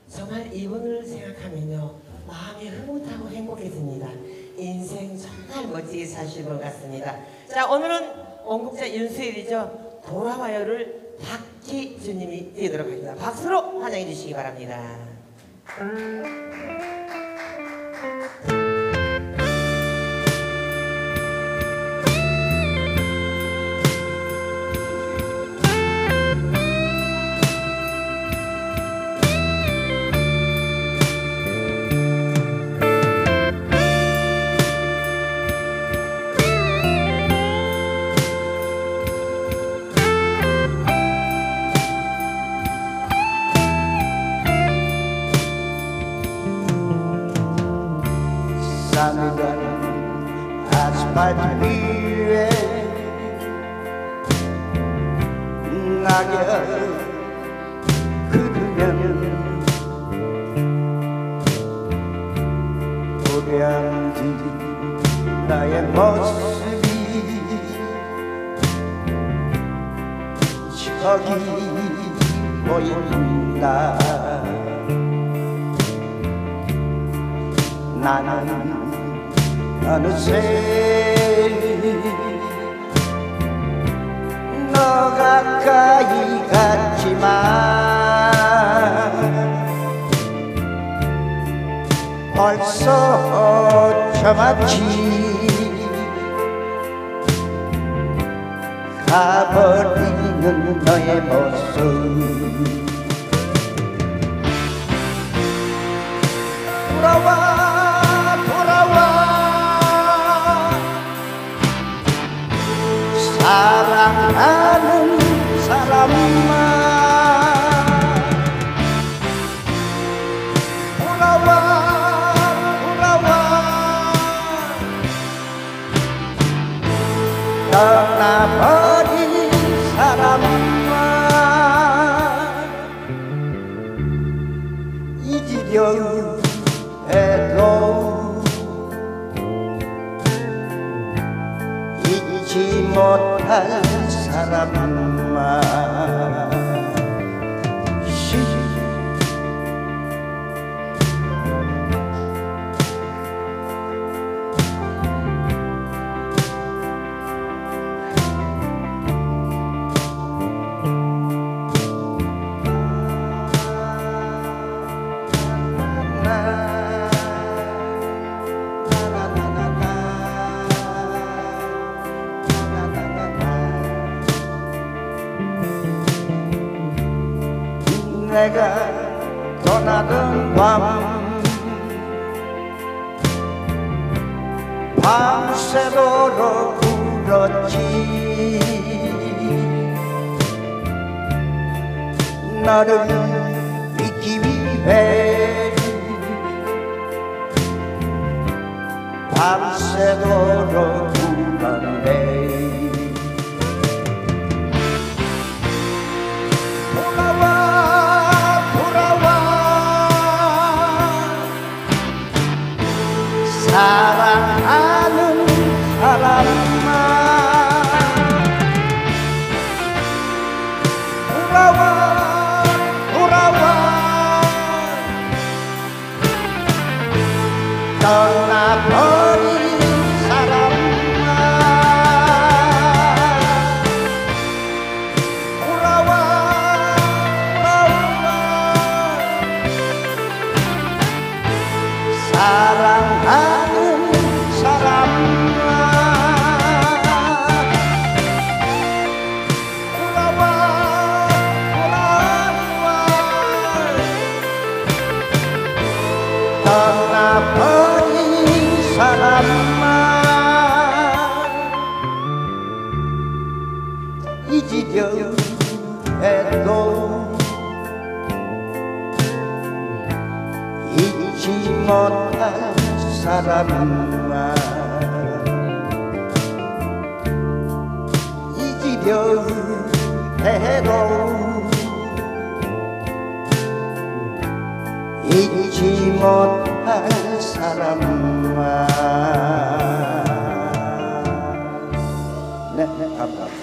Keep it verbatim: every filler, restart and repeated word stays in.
정말 이분을 생각하면요 마음이 흐뭇하고 행복해집니다. 인생 정말 멋지게 사실 것 같습니다. 자, 오늘은 원곡자 윤수일이죠. 돌아와요를 박기준님이 띄우도록 하겠습니다. 박수로 환영해 주시기 바랍니다. 싸늘한 아스팔트 위에 낙엽 흐르면 도량진 나의 모습이 저기 보인다. 나는 어느새 너 가까이 갔지만 벌써 저마치 가버리는 너의 모습 돌아와 돌아와 사랑하는 사람아 돌아와 돌아와 떠나버린 사람아 잊으려 해도 잊지 못할 사람만 내가 떠나던 밤 밤새도록 울었지. 너를 잊기 위해 밤새도록 울었네. 사랑하는 사람아 돌아와 돌아와 떠나버린 사람아 돌아와 돌아와 사랑하는 사람아 돌아와 돌아와 떠나버린 사람아 잊으려 해도 잊지 못할 사람아 잊으려 해도 잊지 못할 사람아. 네, 네, 감사합니다.